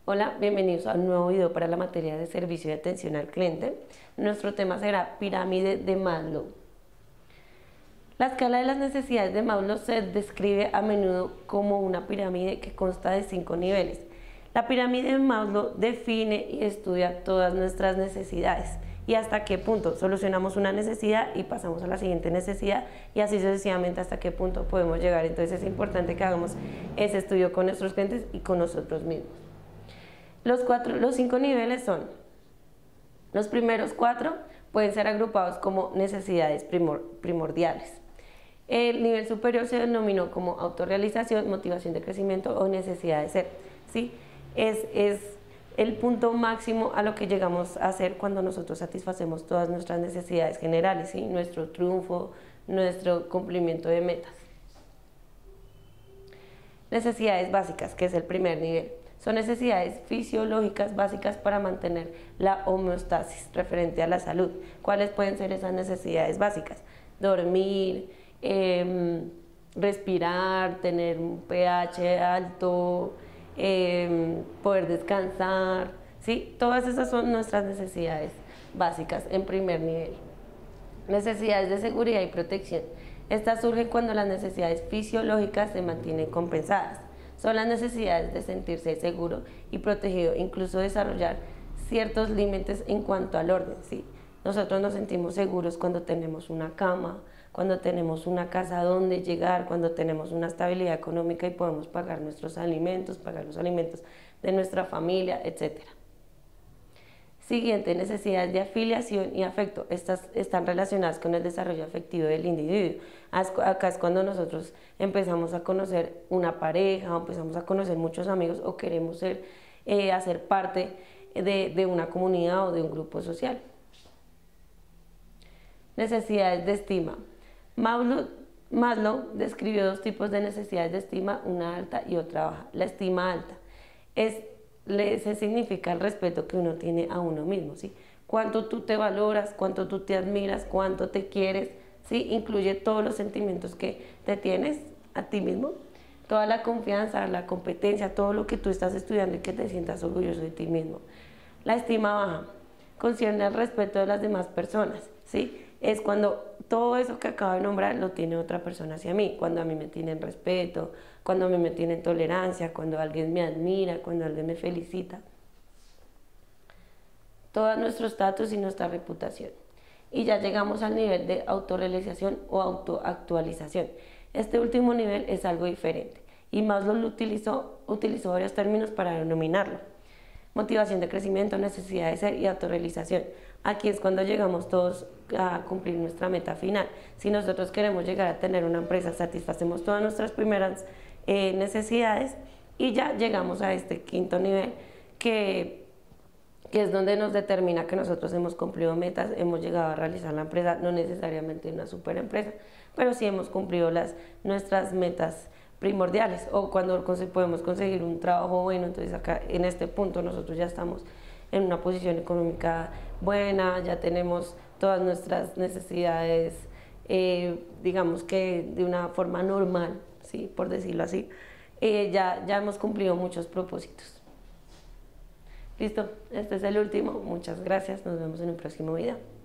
Hola, bienvenidos a un nuevo video para la materia de servicio y atención al cliente. Nuestro tema será pirámide de Maslow. La escala de las necesidades de Maslow se describe a menudo como una pirámide que consta de 5 niveles. La pirámide de Maslow define y estudia todas nuestras necesidades y hasta qué punto solucionamos una necesidad y pasamos a la siguiente necesidad y así sucesivamente hasta qué punto podemos llegar. Entonces es importante que hagamos ese estudio con nuestros clientes y con nosotros mismos. Los 5 niveles son: los primeros 4 pueden ser agrupados como necesidades primordiales. El nivel superior se denominó como autorrealización, motivación de crecimiento o necesidad de ser. ¿Sí? Es el punto máximo a lo que llegamos a hacer cuando nosotros satisfacemos todas nuestras necesidades generales, ¿sí? Nuestro triunfo, nuestro cumplimiento de metas. Necesidades básicas, que es el primer nivel. Son necesidades fisiológicas básicas para mantener la homeostasis referente a la salud. ¿Cuáles pueden ser esas necesidades básicas? Dormir, respirar, tener un pH alto, poder descansar, ¿sí? Todas esas son nuestras necesidades básicas en primer nivel. Necesidades de seguridad y protección. Estas surgen cuando las necesidades fisiológicas se mantienen compensadas. Son las necesidades de sentirse seguro y protegido, incluso desarrollar ciertos límites en cuanto al orden, ¿sí? Nosotros nos sentimos seguros cuando tenemos una cama, cuando tenemos una casa donde llegar, cuando tenemos una estabilidad económica y podemos pagar nuestros alimentos, pagar los alimentos de nuestra familia, etc. Siguiente, necesidades de afiliación y afecto. Estas están relacionadas con el desarrollo afectivo del individuo. Acá es cuando nosotros empezamos a conocer una pareja, o empezamos a conocer muchos amigos o queremos hacer parte de una comunidad o de un grupo social. Necesidades de estima. Maslow describió 2 tipos de necesidades de estima, una alta y otra baja. La estima alta se significa el respeto que uno tiene a uno mismo, ¿sí? Cuánto tú te valoras, cuánto tú te admiras, cuánto te quieres, ¿sí? Incluye todos los sentimientos que te tienes a ti mismo, toda la confianza, la competencia, todo lo que tú estás estudiando y que te sientas orgulloso de ti mismo. La estima baja concierne al respeto de las demás personas, ¿sí? Es cuando todo eso que acabo de nombrar lo tiene otra persona hacia mí, cuando a mí me tienen respeto, cuando a mí me tienen tolerancia, cuando alguien me admira, cuando alguien me felicita. Todo nuestro estatus y nuestra reputación. Y ya llegamos al nivel de autorrealización o autoactualización. Este último nivel es algo diferente y Maslow utilizó varios términos para denominarlo. Motivación de crecimiento, necesidad de ser y autorrealización. Aquí es cuando llegamos todos a cumplir nuestra meta final. Si nosotros queremos llegar a tener una empresa, satisfacemos todas nuestras primeras necesidades y ya llegamos a este 5.º nivel que es donde nos determina que nosotros hemos cumplido metas, hemos llegado a realizar la empresa, no necesariamente una super empresa, pero sí hemos cumplido nuestras metas primordiales, o cuando podemos conseguir un trabajo bueno. Entonces acá en este punto nosotros ya estamos en una posición económica buena, ya tenemos todas nuestras necesidades, digamos que de una forma normal, ¿sí? Por decirlo así, ya hemos cumplido muchos propósitos. Listo, este es el último, muchas gracias, nos vemos en un próximo video.